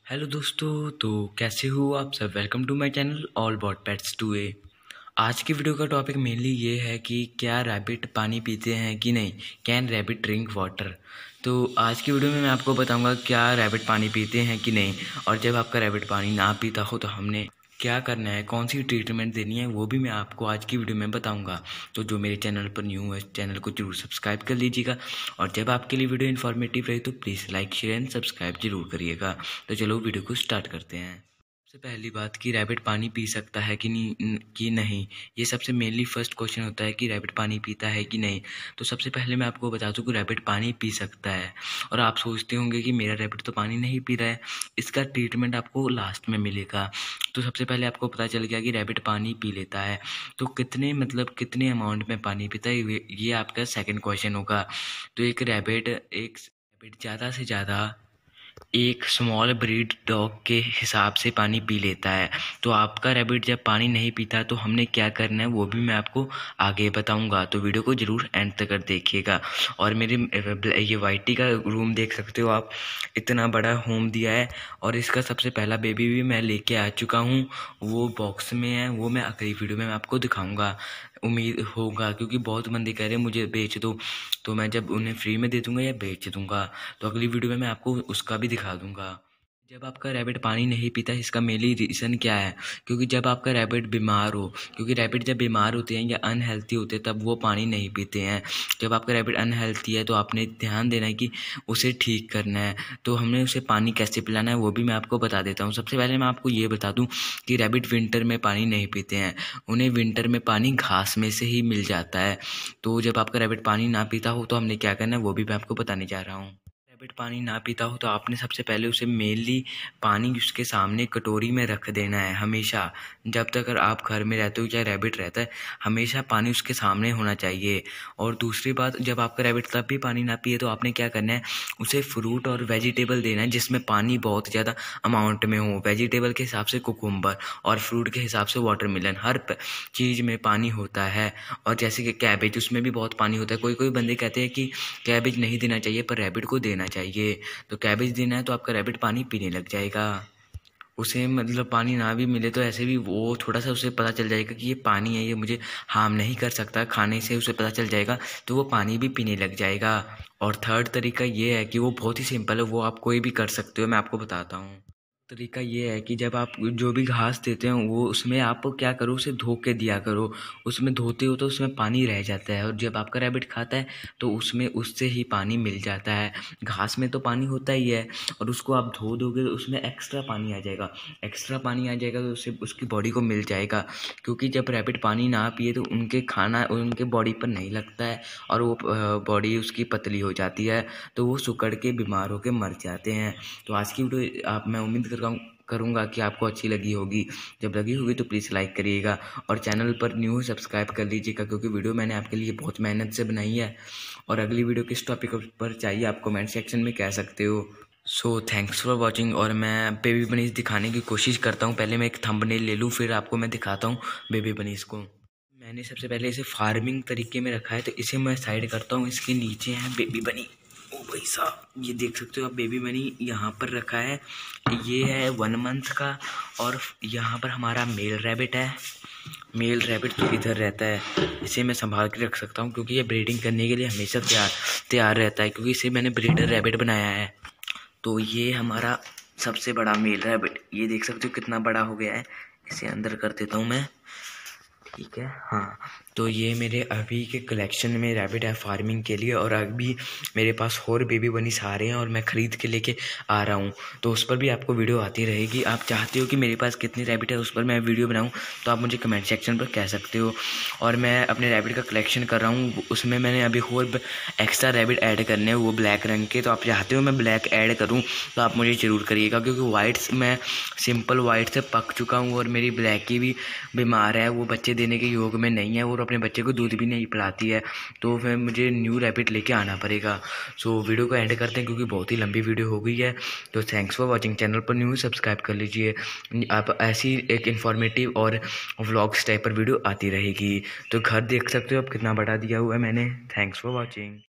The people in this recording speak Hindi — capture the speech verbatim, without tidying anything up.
हेलो दोस्तों, तो कैसे हो आप सब। Welcome to my channel all about pets to A. आज की वीडियो का टॉपिक मेनली ये है कि क्या रैबिट पानी पीते हैं कि नहीं। Can rabbit drink water. तो आज की वीडियो में मैं आपको बताऊंगा क्या रैबिट पानी पीते हैं कि नहीं, और जब आपका रैबिट पानी ना पीता हो तो हमने क्या करना है, कौन सी ट्रीटमेंट देनी है, वो भी मैं आपको आज की वीडियो में बताऊंगा। तो जो मेरे चैनल पर न्यू है, चैनल को जरूर सब्सक्राइब कर लीजिएगा, और जब आपके लिए वीडियो इन्फॉर्मेटिव रहे तो please like share and subscribe जरूर करिएगा। तो चलो वीडियो को स्टार्ट करते हैं। सबसे पहली बात कि रैबिट पानी पी सकता है कि नहीं कि नहीं, ये सबसे मेनली फर्स्ट क्वेश्चन होता है कि रैबिट पानी पीता है कि नहीं। तो सबसे पहले मैं आपको बता दूं कि रैबिट पानी पी सकता है। और आप सोचते होंगे कि मेरा रैबिट तो पानी नहीं पी रहा है, इसका ट्रीटमेंट आपको लास्ट में मिलेगा। तो सबसे पहले आपको पता चल गया कि रैबिट पानी पी लेता है, तो कितने मतलब कितने अमाउंट में पानी पीता है, ये ये आपका सेकेंड क्वेश्चन होगा। तो एक रैबिट एक रैबिट ज़्यादा से ज़्यादा एक स्मॉल ब्रीड डॉग के हिसाब से पानी पी लेता है। तो आपका रैबिट जब पानी नहीं पीता तो हमने क्या करना है वो भी मैं आपको आगे बताऊंगा। तो वीडियो को ज़रूर एंड तक देखिएगा। और मेरे ये वाइटी का रूम देख सकते हो आप, इतना बड़ा होम दिया है, और इसका सबसे पहला बेबी भी मैं लेके आ चुका हूँ, वो बॉक्स में है, वो मैं अगली वीडियो में मैं आपको दिखाऊंगा, उम्मीद होगा, क्योंकि बहुत बंदे कह रहे हैं मुझे बेच दो, तो मैं जब उन्हें फ्री में दे दूंगा या बेच दूंगा, तो अगली वीडियो में मैं आपको उसका भी दिखा दूंगा। जब आपका रैबिट पानी नहीं पीता इसका मेनली रीज़न क्या है, क्योंकि जब आपका रैबिट बीमार हो, क्योंकि रैबिट जब बीमार होते हैं या अनहेल्थी होते हैं तब वो पानी नहीं पीते हैं। जब आपका रैबिट अनहेल्थी है तो आपने ध्यान देना है कि उसे ठीक करना है। तो हमने उसे पानी कैसे पिलाना है वो भी मैं आपको बता देता हूँ। सबसे पहले मैं आपको ये बता दूँ कि रैबिट विंटर में पानी नहीं पीते हैं, उन्हें विंटर में पानी घास में से ही मिल जाता है। तो जब आपका रैबिट पानी ना पीता हो तो हमने क्या करना है वो भी मैं आपको बताने जा रहा हूँ। रैबिट पानी ना पीता हो तो आपने सबसे पहले उसे मेनली पानी उसके सामने कटोरी में रख देना है हमेशा। जब तक अगर आप घर में रहते हो चाहे रैबिट रहता है, हमेशा पानी उसके सामने होना चाहिए। और दूसरी बात, जब आपका रैबिट तब भी पानी ना पिए तो आपने क्या करना है, उसे फ्रूट और वेजिटेबल देना है जिसमें पानी बहुत ज़्यादा अमाउंट में हो। वेजिटेबल के हिसाब से कुकुम्बर और फ्रूट के हिसाब से वाटरमेलन, हर चीज़ में पानी होता है। और जैसे कि कैबेज, उसमें भी बहुत पानी होता है। कोई कोई बंदे कहते हैं कि कैबेज नहीं देना चाहिए, पर रैबिट को देना चाहिए। तो कैबेज देना है तो आपका रैबिट पानी पीने लग जाएगा। उसे मतलब पानी ना भी मिले तो ऐसे भी वो थोड़ा सा उसे पता चल जाएगा कि ये पानी है, ये मुझे हार्म नहीं कर सकता, खाने से उसे पता चल जाएगा, तो वो पानी भी पीने लग जाएगा। और थर्ड तरीका ये है कि वो बहुत ही सिंपल है, वो आप कोई भी कर सकते हो, मैं आपको बताता हूँ। तरीका ये है कि जब आप जो भी घास देते हो वो उसमें आप क्या करो, उसे धो के दिया करो। उसमें धोते हो तो उसमें पानी रह जाता है, और जब आपका रैबिट खाता है तो उसमें उससे ही पानी मिल जाता है। घास में तो पानी होता ही है, और उसको आप धो दोगे तो उसमें एक्स्ट्रा पानी आ जाएगा। एक्स्ट्रा पानी आ जाएगा तो उससे उसकी बॉडी को मिल जाएगा, क्योंकि जब रैबिट पानी ना पिए तो उनके खाना उनके बॉडी पर नहीं लगता है, और वो बॉडी उसकी पतली हो जाती है, तो वो सुकड़ के बीमार होकर मर जाते हैं। तो आज की वीडियो आप मैं उम्मीद कर रहा हूँ करूँगा कि आपको अच्छी लगी होगी। जब लगी होगी तो प्लीज़ लाइक करिएगा, और चैनल पर न्यू सब्सक्राइब कर लीजिएगा, क्योंकि वीडियो मैंने आपके लिए बहुत मेहनत से बनाई है। और अगली वीडियो किस टॉपिक पर चाहिए आप कमेंट सेक्शन में कह सकते हो। So thanks for watching. और मैं बेबी बनीज दिखाने की कोशिश करता हूँ। पहले मैं एक थंबनेल ले लूँ, फिर आपको मैं दिखाता हूँ बेबी बनीज को। मैंने सबसे पहले इसे फार्मिंग तरीके में रखा है, तो इसे मैं साइड करता हूँ। इसके नीचे है बेबी बनी। ओ भाई साहब, ये देख सकते हो आप, बेबी बनी यहाँ पर रखा है। ये है वन मंथ का, और यहाँ पर हमारा मेल रैबिट है। मेल रैबिट तो इधर रहता है, इसे मैं संभाल के रख सकता हूँ क्योंकि ये ब्रीडिंग करने के लिए हमेशा तैयार तैयार रहता है, क्योंकि इसे मैंने ब्रीडर रैबिट बनाया है। तो ये हमारा सबसे बड़ा मेल रैबिट, ये देख सकते हो कितना बड़ा हो गया है। इसे अंदर कर देता हूँ मैं, ठीक है। हाँ, तो ये मेरे अभी के कलेक्शन में रैबिट है फार्मिंग के लिए, और अभी मेरे पास और बेबी बनीस आ रहे हैं और मैं ख़रीद के लेके आ रहा हूँ, तो उस पर भी आपको वीडियो आती रहेगी। आप चाहते हो कि मेरे पास कितनी रैबिट है उस पर मैं वीडियो बनाऊँ तो आप मुझे कमेंट सेक्शन पर कह सकते हो। और मैं अपने रैबिट का कलेक्शन कर रहा हूँ, उसमें मैंने अभी और एक्स्ट्रा रैबिट ऐड करने हैं, वो ब्लैक रंग के। तो आप चाहते हो मैं ब्लैक ऐड करूँ तो आप मुझे ज़रूर करिएगा, क्योंकि वाइट्स मैं सिंपल वाइट से पक चुका हूँ, और मेरी ब्लैक की भी बीमार है, वो बच्चे देने के योग में नहीं है, और अपने बच्चे को दूध भी नहीं पिलाती है, तो फिर मुझे न्यू रैबिट लेके आना पड़ेगा। सो वीडियो को एंड करते हैं क्योंकि बहुत ही लंबी वीडियो हो गई है। तो थैंक्स फॉर वाचिंग। चैनल पर न्यू सब्सक्राइब कर लीजिए, आप ऐसी एक इन्फॉर्मेटिव और व्लॉग्स टाइप पर वीडियो आती रहेगी। तो घर देख सकते हो आप कितना बड़ा दिया हुआ है मैंने। Thanks for watching.